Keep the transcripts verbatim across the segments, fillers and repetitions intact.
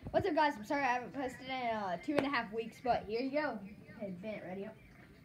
What's up, guys? I'm sorry I haven't posted in uh, two and a half weeks, but here you go. Hey, Bennett, ready up.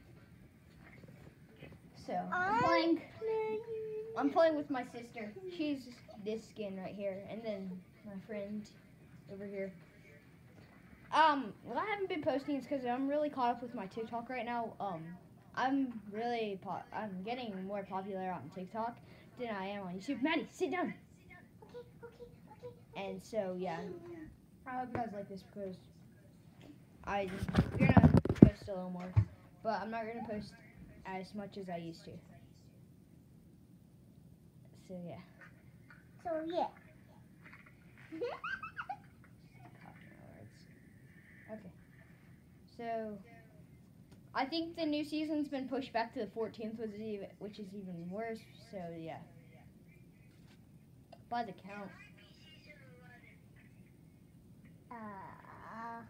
So I'm playing. I'm playing with my sister. She's this skin right here, and then my friend over here. Um, well, I haven't been posting is because I'm really caught up with my TikTok right now. Um, I'm really po I'm getting more popular on TikTok than I am on YouTube. Maddie, sit down. Okay, okay, okay. And so yeah, I hope you guys like this because I just gonna post a little more, but I'm not gonna post as much as I used to. So yeah. So yeah. Okay. So I think the new season's been pushed back to the fourteenth, which is even, which is even worse. So yeah. By the count. Uh,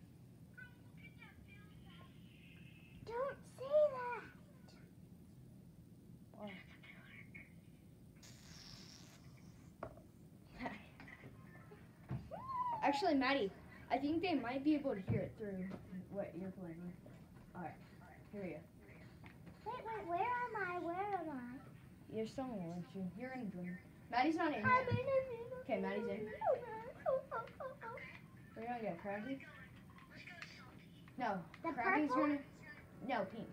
don't say that. Oh. Actually, Maddie, I think they might be able to hear it through what you're playing with. Alright, here we go. Wait, wait, where am I? Where am I? You're still in one, you? You're in a dream. Maddie's not in I'm yet. in a Okay, Maddie's in. We're gonna get Craggy. No, The Craggy's purple? gonna. No, pink.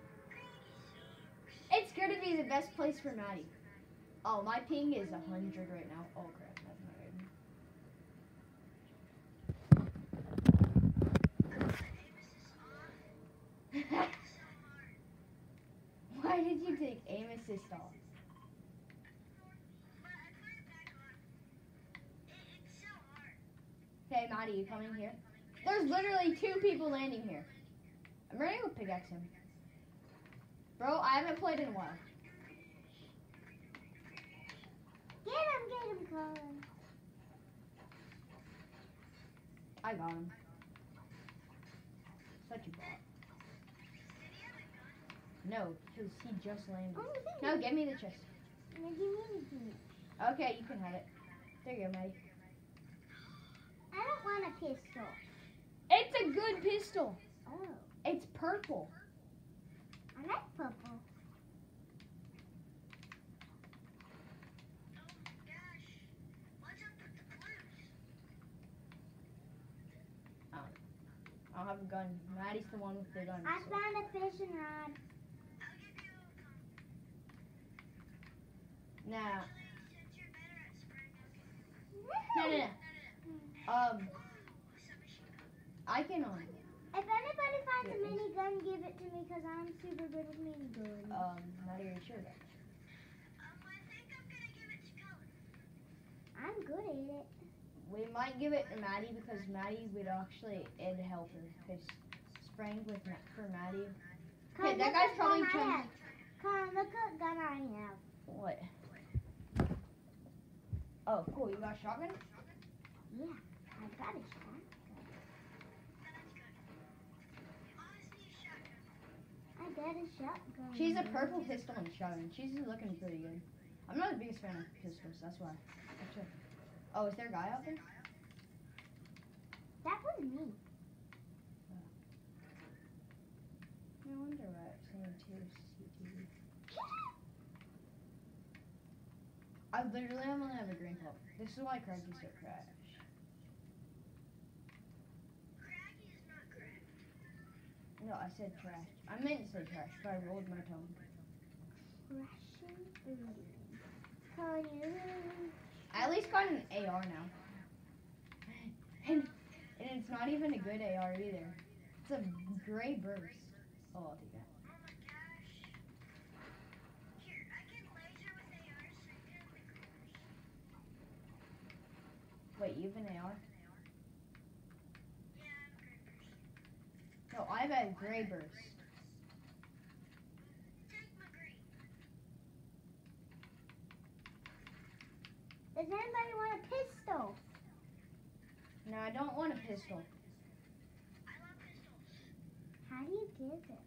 It's gonna be the best place for Maddie. Oh, my ping is a hundred right now. Oh crap, that's not good. Why did you take aim assist off? Hey, Maddie, you coming here? There's literally two people landing here. I'm ready to pickaxe him. Bro, I haven't played in a while. Get him, get him, Colin. I got him. Such a bot. No, because he just landed. No, give me the chest. No, give me the key. Okay, you can have it. There you go, Maddie. I don't want a pistol. It's a good pistol. Oh, It's purple. I like purple. I don't have a gun. Maddie's the one with the gun. I so. found a fishing rod. Nah. No, no, no. Um, I can um, If anybody finds a Yeah, mini gun, give it to me because I'm super good with mini guns. um, not even sure that. I'm good at it. We might give it to Maddie because Maddie would actually it'd help her because spraying with Ma- for Maddie. Okay, Colin, that look guy's what probably gun I trying. have. Colin, look what gun I have. What? Oh, cool. You got a shotgun? Yeah, I got a shotgun. I got a shotgun. She's a purple pistol and shotgun. She's looking pretty good. I'm not the biggest fan of pistols. That's why. Actually. Oh, is there a guy out there? That was me. No wonder why it's saying two C T V. I literally only have a green pop. This is why Craggy's so trash. No, I said trash. I meant to say trash, but I rolled my tongue. Russian blue. Colin, you really... I at least got an A R now. And, and it's not even a good A R either. It's a gray burst. Oh, I'll take that. Wait, you have an A R? No, I have a gray burst. Does anybody want a pistol? No, I don't want a pistol. How do you give it?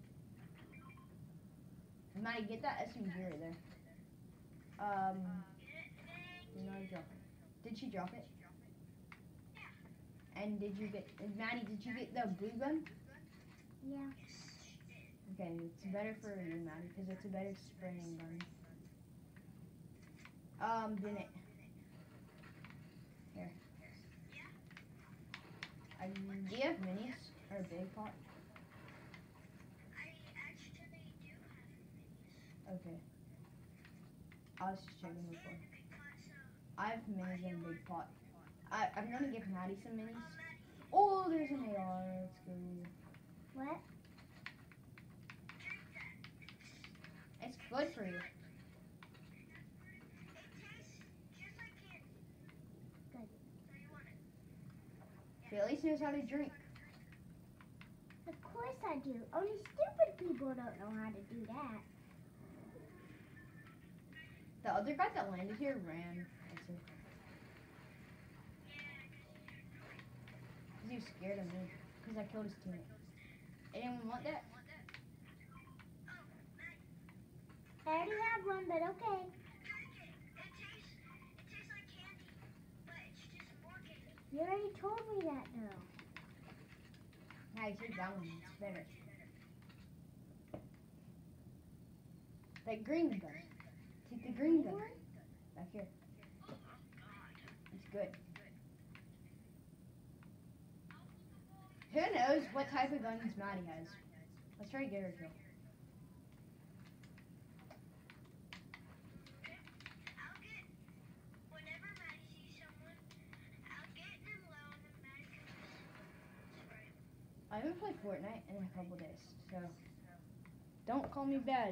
Maddie, get that S M G right there. Um, no, drop it. Did she drop it? And did you get, and Maddie, did you get the blue gun? Yeah. Okay, it's better for you, Maddie, because it's a better spraying gun. Um, didn't. Here. I, do you have minis or a big pot? Okay. I was just checking before. I have minis and a big pot. I, I'm gonna give Maddie some minis. Oh, there's an A R. Let's go. What? It's good for you. Good. She at least knows how to drink. Of course I do. Only stupid people don't know how to do that. The other guy that landed here ran. Because he was scared of me. Because I killed his teammate. Anyone want that? I already have one, but okay. You already told me that, though. Nice, take that one. It's better. That green gun. Take the green gun. Back here. It's good. Who knows what type of guns Maddie has? Let's try to get her kill. I haven't played Fortnite in a couple days, so don't call me bad.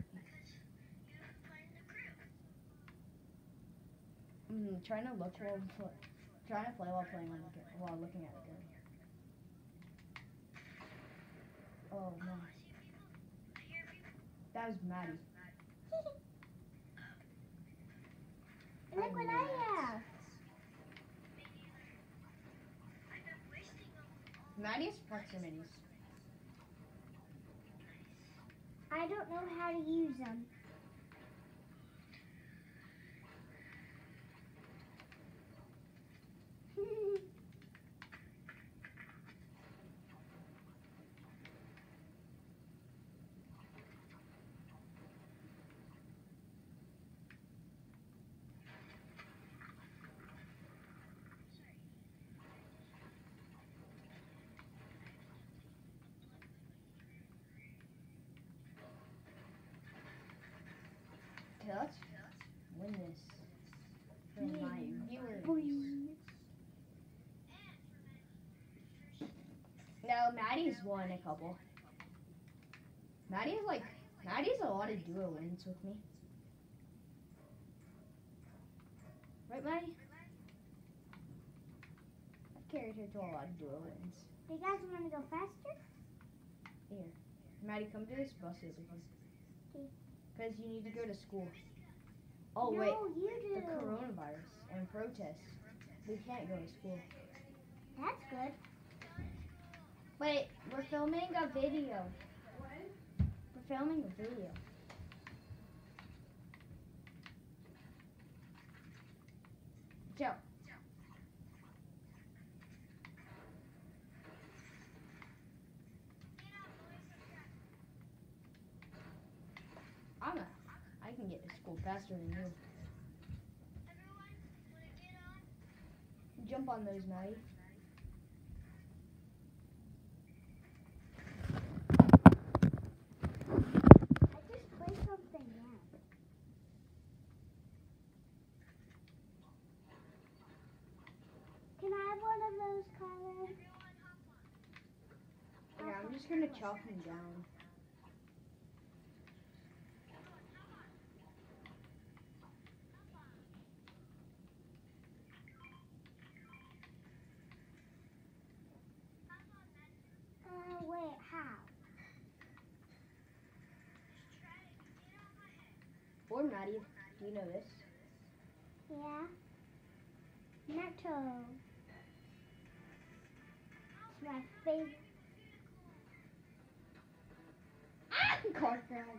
I'm trying to look while trying to play while playing on the gun, while looking at the gun. Oh no, that was Maddie. Look what I have. Maddie has proximities. I don't know how to use them. Okay, let's win this for my viewers. No, Maddie's won a couple. Maddie's like, Maddie's a lot of duo wins with me. Right, Maddie? I've carried her to a lot of duo wins. Do you guys want to go faster? Here. Maddie, come to this bus over here. Okay. Because you need to go to school. Oh, no, wait. you do. The coronavirus and protests. We can't go to school. That's good. Wait, we're filming a video. We're filming a video. Joe. I'm a, I can get to school faster than you. Jump on those, Maddie. I just played something now. Can I have one of those, Colin? Yeah, I'm just gonna chop him down. Uh, wait, how? Or Maddie, do you know this? Yeah. Netto. It's my favorite. Ah! Car crash.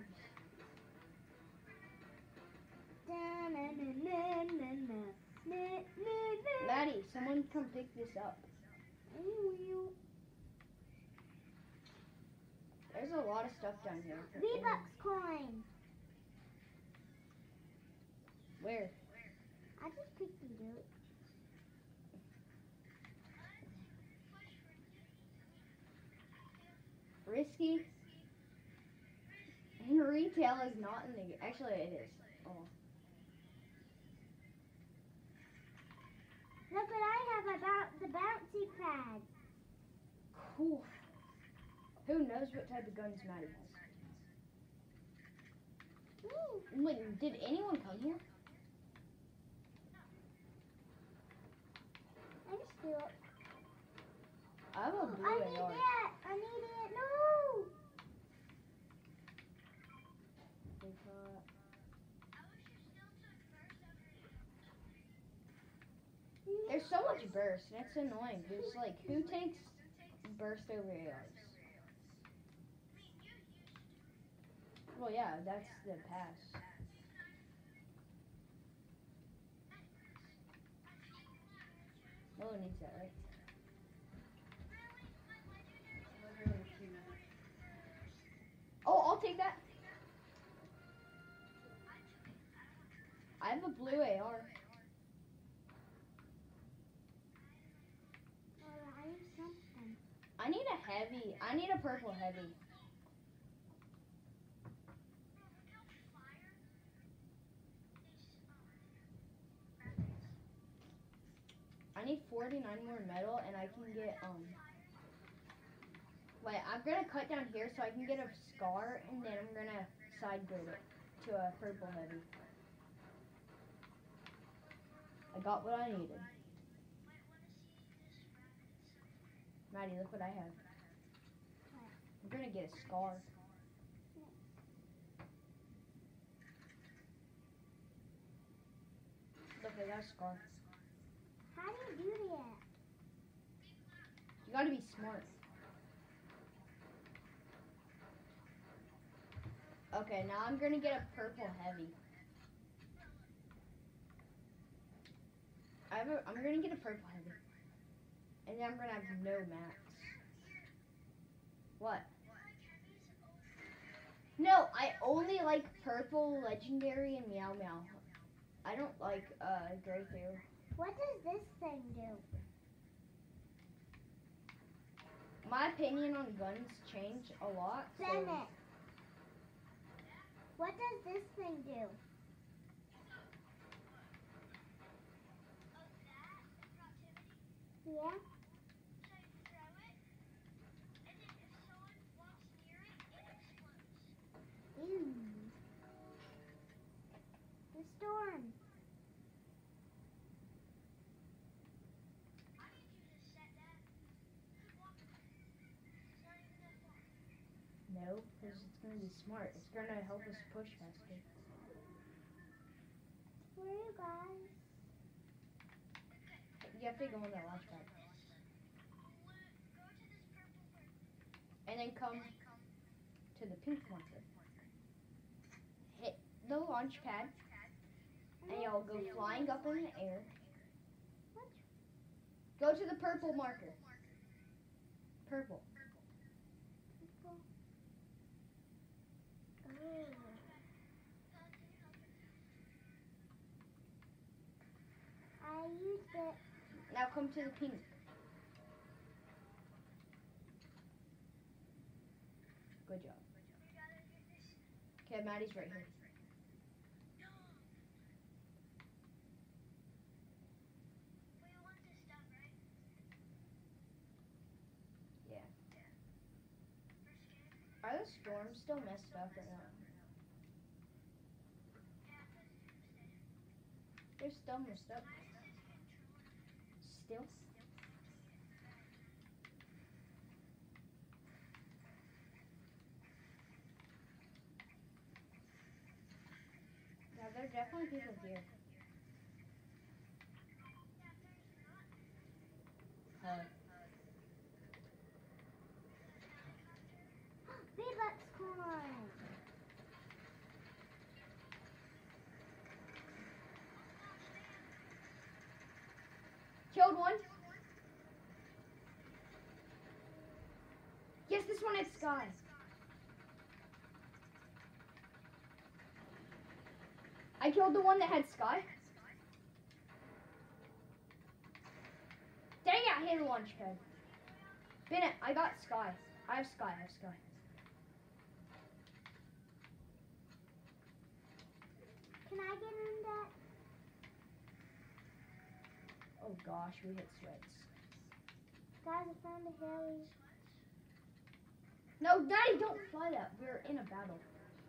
Da-na-na-na-na-na. Na-na-na. Maddie, someone come pick this up. Ooh, There's a lot of stuff down here. V-Bucks coin. Where? I just picked it up. Risky. Retail is not in the. Actually, it is. Oh. Look what I have about the bouncy pad. Cool. Who knows what type of guns Maddie has? Ooh. Wait, did anyone come here? I just do it. I have a blue I A need R. it. I need it. No. There's so much burst. That's annoying. There's like, who takes burst over A Rs? Well, yeah, that's the pass. No one needs that, right? Oh, I'll take that. I have a blue A R. Oh, I need something. I need a heavy. I need a purple heavy. I need forty-nine more metal, and I can get, um... Wait, I'm gonna cut down here so I can get a scar, and then I'm gonna side grade it to a purple heavy. I got what I needed. Maddie, look what I have. I'm gonna get a scar. Look, I got a scar. How do you do that? You gotta be smart. Okay, now I'm gonna get a purple heavy. I have a, I'm gonna get a purple heavy. And then I'm gonna have no mats. What? No, I only like purple, legendary, and meow meow. I don't like uh gray fairy. What does this thing do? My opinion on guns change a lot. So Bennett. What does this thing do? Yeah? Ew. The storm. no, because it's gonna be smart. It's gonna help us push faster. Where are you guys? You have to go on the launch pad. And then come to the pink marker. Hit the launch pad, and you'll go flying up in the air. What? Go to the purple marker. Purple. Purple. Oh. I used it. Now come to the pink. Good job. Okay, Maddie's right here. Yeah. Are the storms still messed up or not? They're still messed up. Still? Yeah, there are definitely people here. Uh, V-Bucks coin. killed one. Yes, this one had Sky. I killed the one that had Sky. Dang it, I hit a launch pad. Bennett, I got Sky. I have Sky, I have Sky. Can I get in that? Oh gosh, we hit sweats. Guys, I found a heli. No, Daddy, don't fly that. We're in a battle.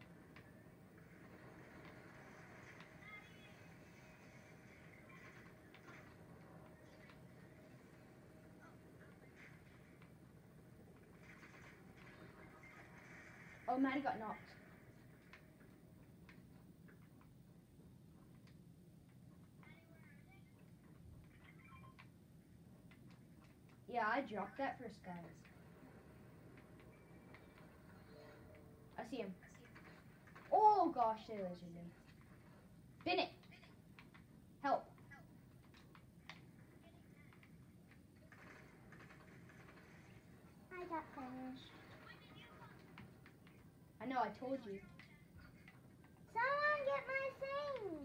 Oh, Maddie got knocked. Yeah, I dropped that for Sky. I see him. Oh gosh, they lasered him. Bennett, help. I got finished. I know, I told you. Someone get my thing.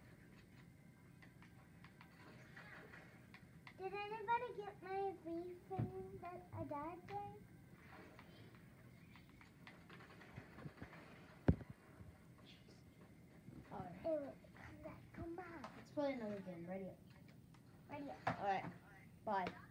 Did anybody get my V thing that I died thing? Alright, It was, come back, come back. let's play another game. Ready up. Ready up. Alright, bye.